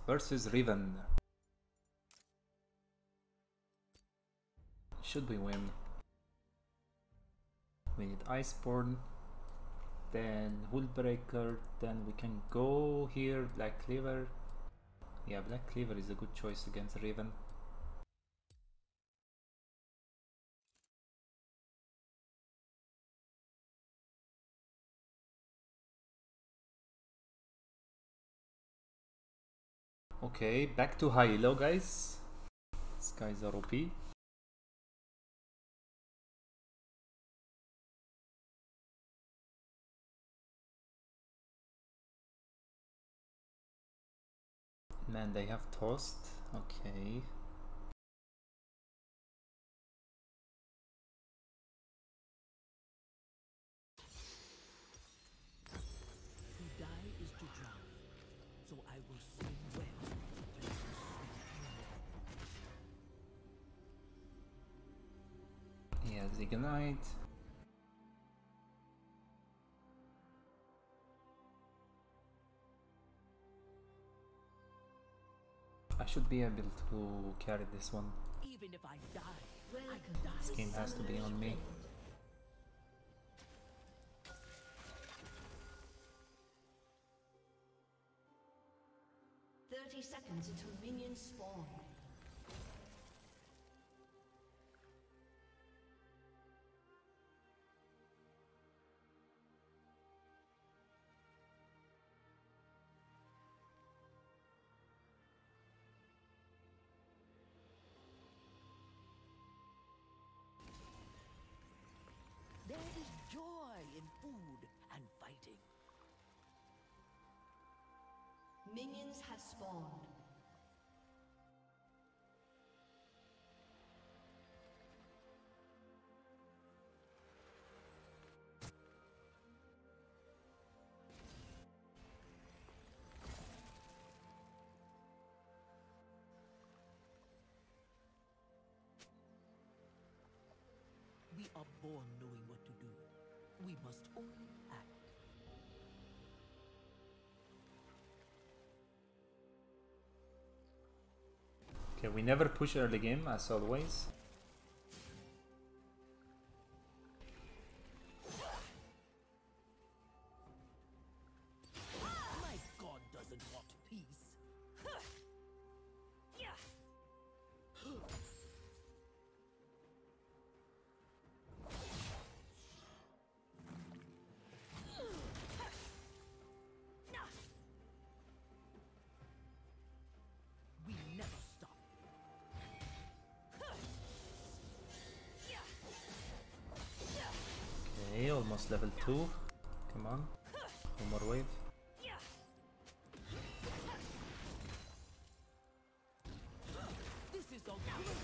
versus Riven. Should we win? We need Iceborne, then Hullbreaker, then we can go here, Black Cleaver. Yeah, Black Cleaver is a good choice against Riven. Okay, back to high elo, guys. These guys are OP. Man, they have toast. Okay. To die is to drown, so I will swim well. He has Ignite. I should be able to carry this one. Even if I die, This game has to be on me. Seconds until minions spawn. There is joy in food and fighting. Minions have spawned. We are born knowing what to do. We must only act. Okay, we never push early game as always. My god doesn't want peace. We never stop. Okay, almost level 2. Come on. One more wave. This is a great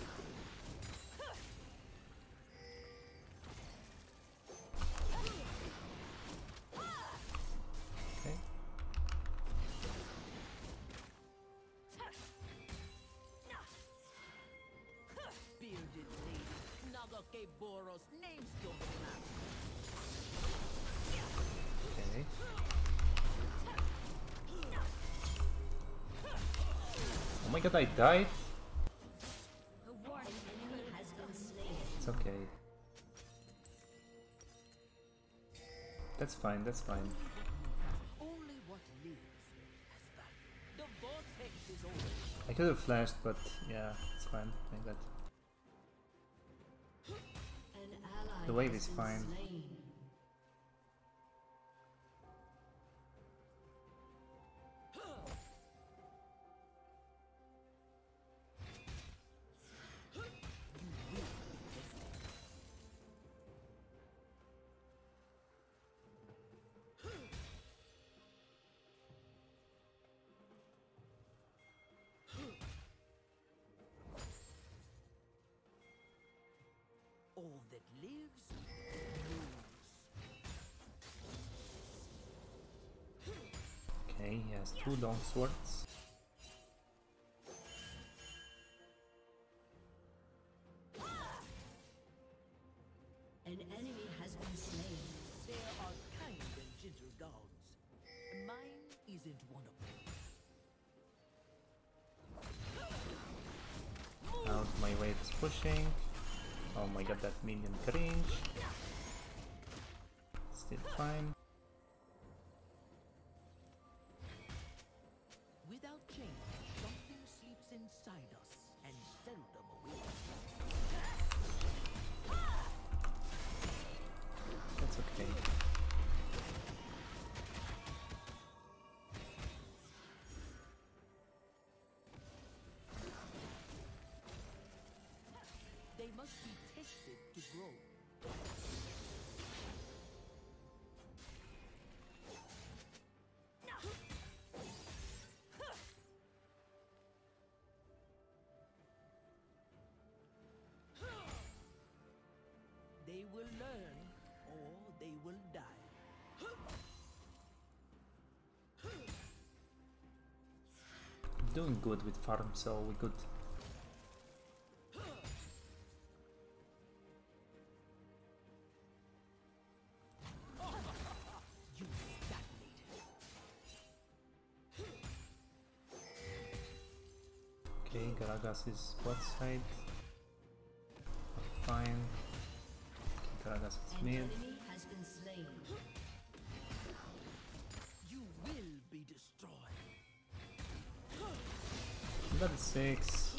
Okay. bearded lady. Nagake Boros names don't matter. Okay. Oh my god, I died? It's okay. That's fine, that's fine. Only what lives has value. The vortex is over. I could have flashed, but yeah, it's fine. Like that. An ally The wave has is been fine. slain. All that lives moves. Okay, he has 2 long swords. An enemy has been slain. There are kind and gentle gods. Mine isn't one of them. It's pushing. Oh my god, that minion cringe. Still fine. Without change, something sleeps inside us and seldom awakes. That's okay. They must be tested to grow. They will learn, or they will die. Doing good with farm, so we good. You stagnated. Okay, Gragas is bot side. Fine. Gragas is An mid. enemy has been slain. You will be destroyed. Level 6.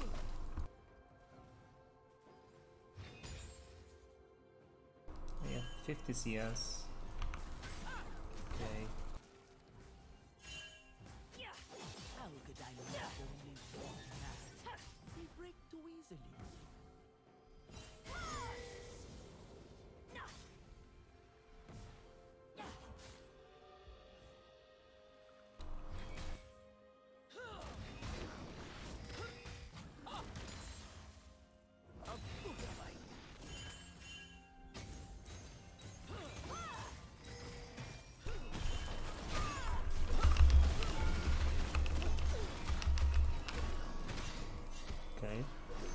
Yeah, 50 CS. Okay. How could I love only one man? They break too easily. A good fight. Okay.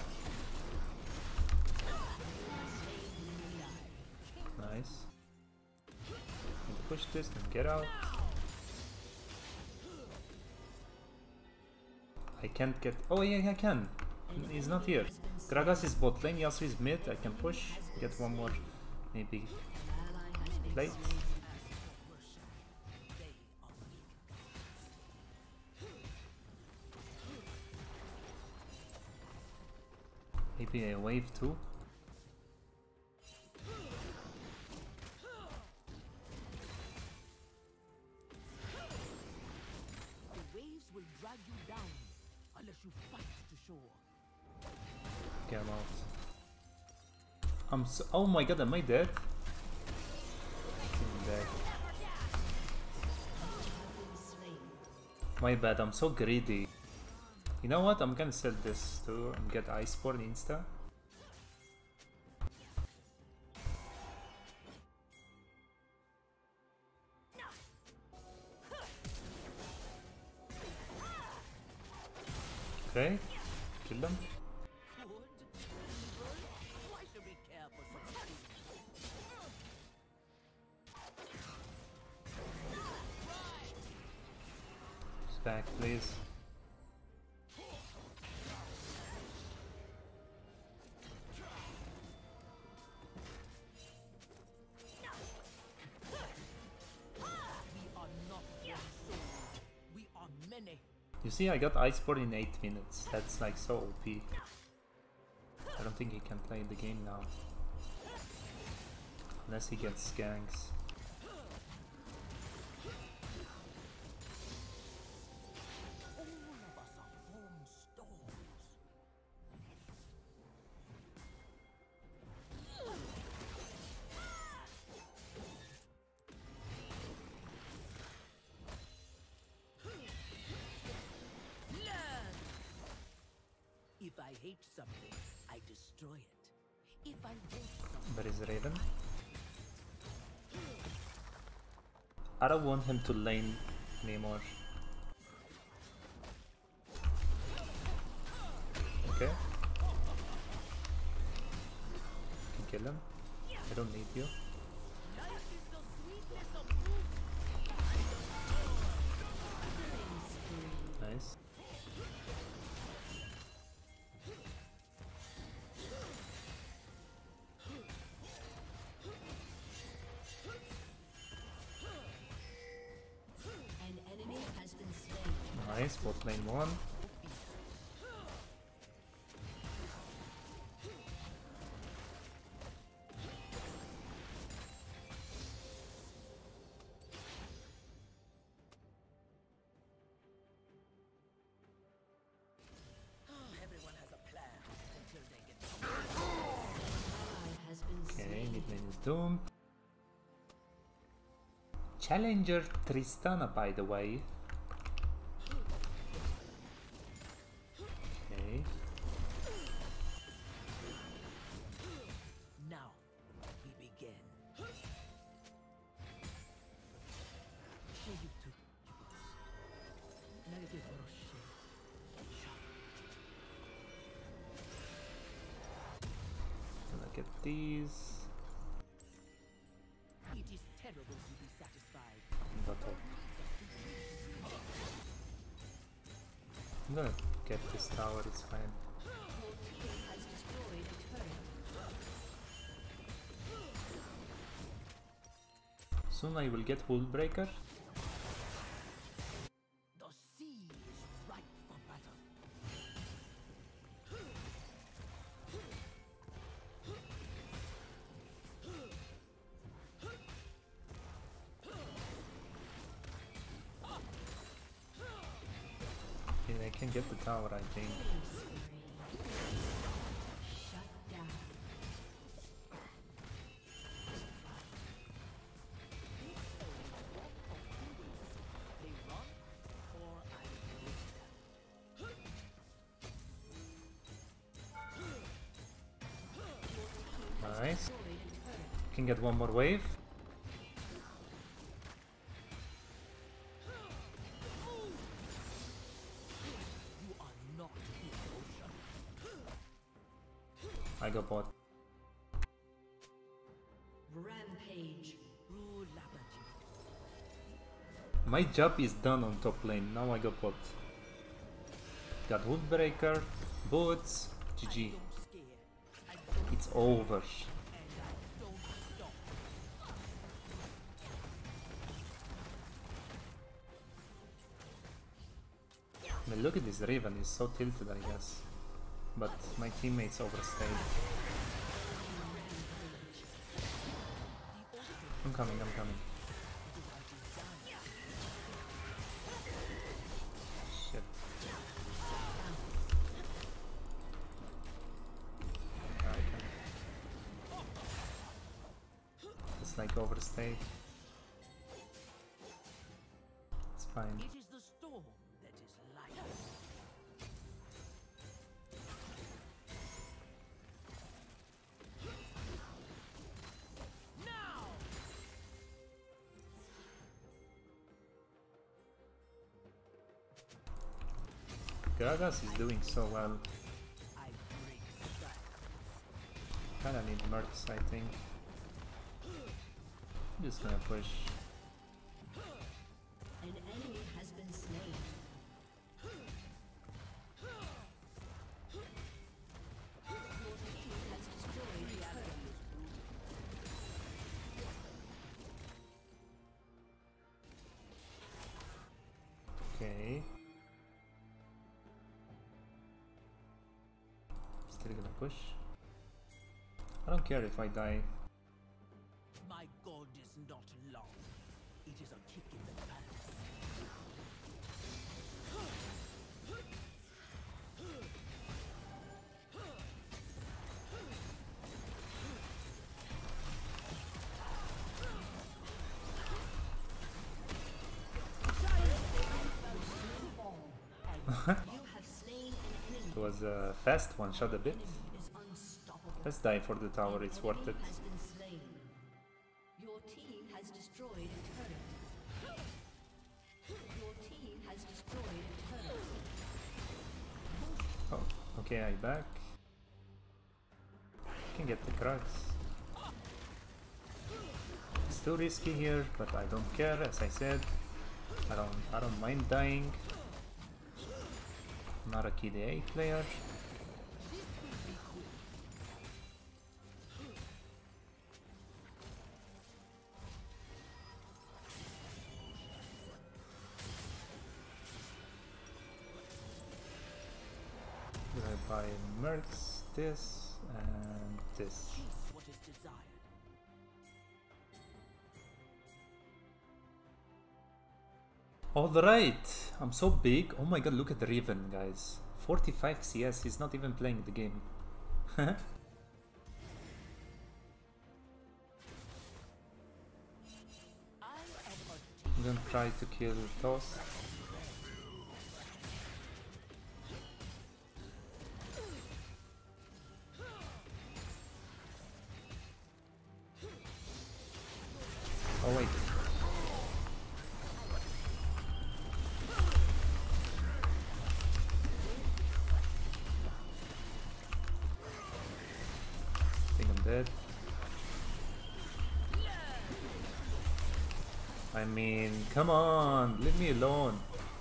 Nice. Need to push this and get out. I can't get. Oh yeah, I can. He's not here. Gragas is bot lane, Yasuo is mid. I can push. Get one more, maybe plate. Maybe a wave too. The waves will drag you down unless you fight to shore. Get him out. I'm so. Oh my god, am I dead? I'm dead. My bad, I'm so greedy. You know what? I'm gonna sell this too and get Iceborne insta. Okay, kill them. Good, evil, why should we care for such things? Stack, please. We are not one soul. We are many. You see, I got Iceborne in 8 minutes. That's like so OP. I don't think he can play the game now. Unless he gets ganks. All of us are formed stones. Learn! If I hate something, I destroy it. If I want something, There is Riven. I don't want him to lane anymore. Okay. Can kill him. I don't need you. life is the sweetness of fruit. Nice. Nice, bot lane 1. Everyone has a plan until they get Has been Okay, slain. mid lane is doomed. Challenger Tristana, by the way. Okay. Now we begin. Look at these. It is terrible to be satisfied. Bottle. I'm gonna get this tower, it's fine. Your team has destroyed a turret. Soon I will get Hullbreaker. The sea is ripe for battle. Okay, I can get the tower, I think. Shut down. They run or I reach them. Nice. Can get one more wave. You are not emotion. I got bot. Rampage. Rule Labaji. My job is done on top lane. Now I got bot. Got Woodbreaker, boots, GG. Don't scare. I don't It's over. and I don't stop. I mean, look at this Riven, he's so tilted, I guess. But my teammates overstayed. I'm coming, I'm coming. Shit. I can. It's like overstayed. It's fine. It is the storm that is life. Now! Gragas is doing so well. I break silence. Kinda need mercs, I think. I'm just gonna push. An enemy has been slain. Your team has destroyed a turret. Okay. Still gonna push. I don't care if I die. My god is not long. It is a kick in the pants. You have slain an enemy. It was a fast one shot a bit. Is unstoppable. Let's die for the tower, it's worth it. Has been slain. Your team has destroyed a turret. Your team has destroyed a turret. Oh, okay, I back. Can get the crux. It's too risky here, but I don't care, as I said. I don't mind dying. Not a KDA player. by mercs, this and this. Chase what is desired. Alright, I'm so big. Oh my god, look at the Riven, guys. 45 CS, he's not even playing the game. I'm gonna try to kill Toast. Oh wait. I think I'm dead. I mean, come on, leave me alone.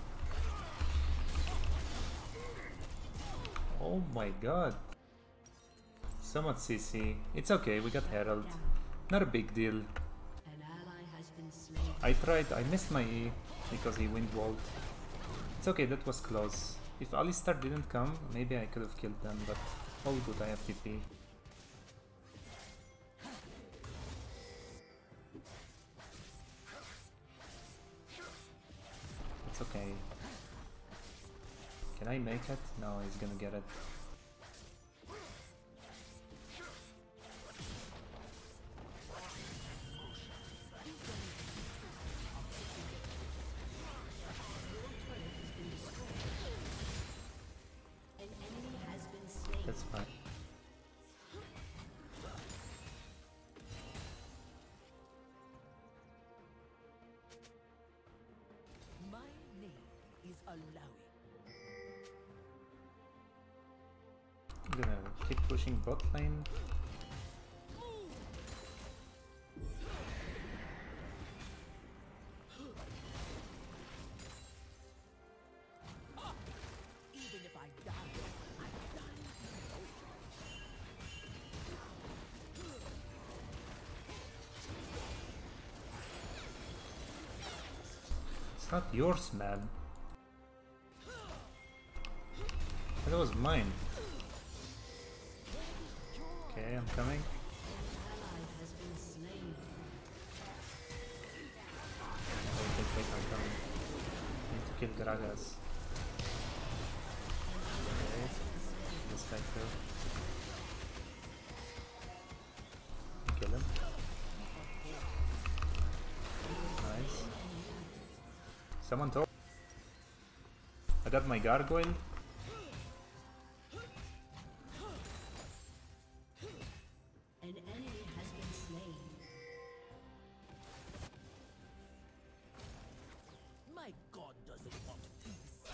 Oh my god. So much CC. It's okay, we got Herald. Not a big deal. An ally has been slain. I tried, I missed my E because he wind walled. It's okay, that was close. If Alistar didn't come, maybe I could have killed them, but all good, I have TP. It's okay. Can I make it? No, he's gonna get it. An enemy has been slain. That's fine. My name is Illaoi. I'm gonna keep pushing bot lane. Even if I die, I die. It's not yours, man. That was mine. Okay, I'm coming. An ally has been slain. Wait, I'm coming. Need to kill Gragas. Okay, this guy too. Kill him. Nice. Someone told. I got my gargoyle. An enemy has been slain. My god doesn't want peace.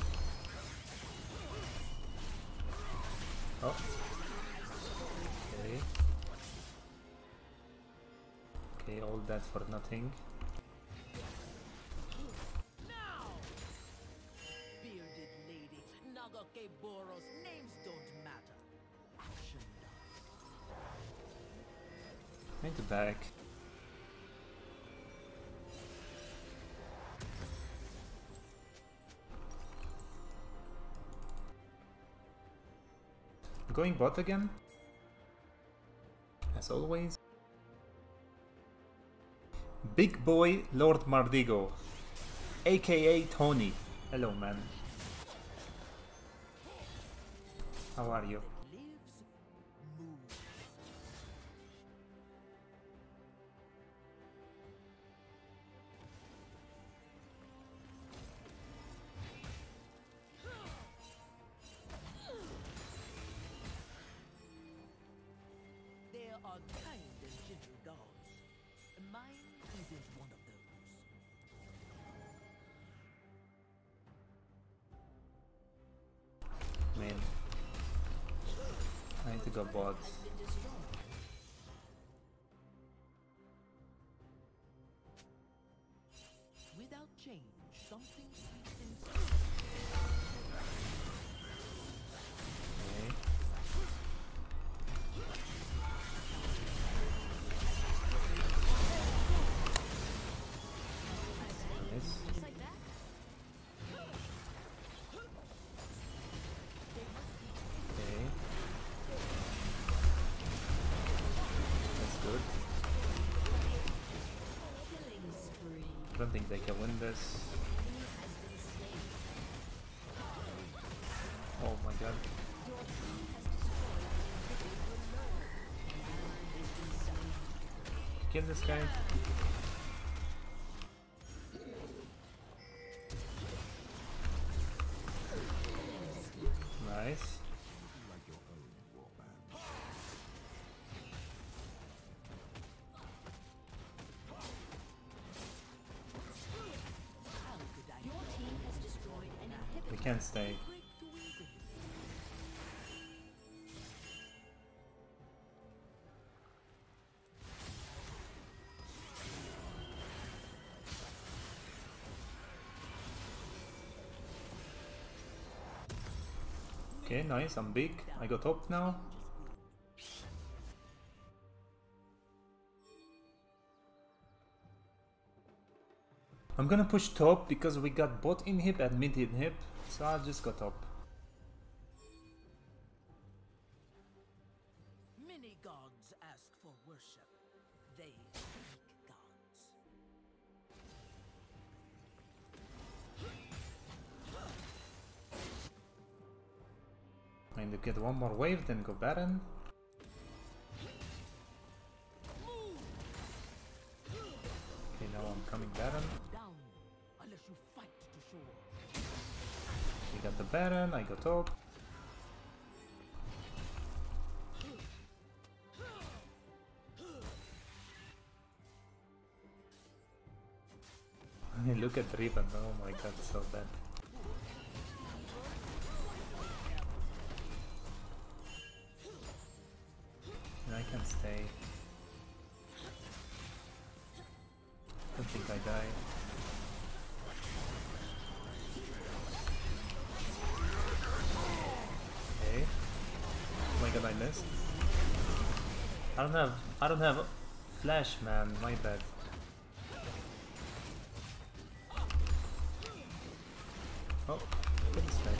Oh. Okay. Okay, all that for nothing. Now! Bearded lady, Nagake Boros, names don't matter. Action does. Need to back. Going bot again? As always. Big boy Lord Mardigo, aka Tony. Hello, man. How are you? Lives, moves. There are kind and gentle gods. Mine isn't one of those. Man. I need to go bot. Has been destroyed. Without change, something sleeps inside. Okay. Nice. Just like that? don't think they can win this. Oh my god. Kill this guy. Nice. We can't stay. Okay, nice, I'm big. I got top now. I'm gonna push top because we got bot inhib and mid inhib, so I'll just go top. Many gods ask for worship. They seek gods. And to get one more wave, then go Baron. Okay, now I'm coming Baron. Down, unless you fight to shore. We got the Baron, I got top. Look at Riven, oh my god, so bad. I can stay. Don't think I die. Okay. Oh my god, I missed. I don't have flash, man, my bad. Oh, good strike.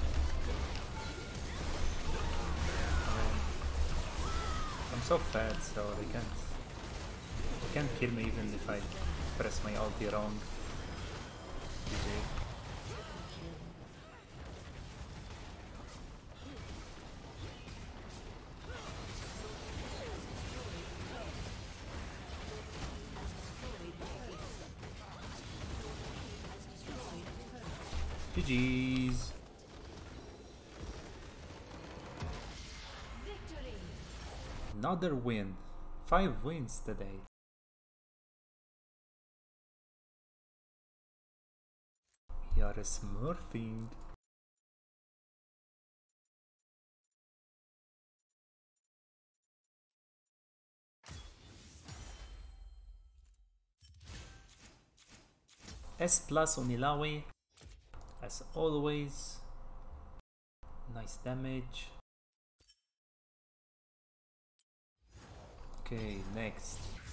I'm so fat, so they can't kill me even if I press my ulti wrong. GG. GG's. Another win. 5 wins today. We are smurfing. S plus on Illaoi. As always. Nice damage. Okay, next.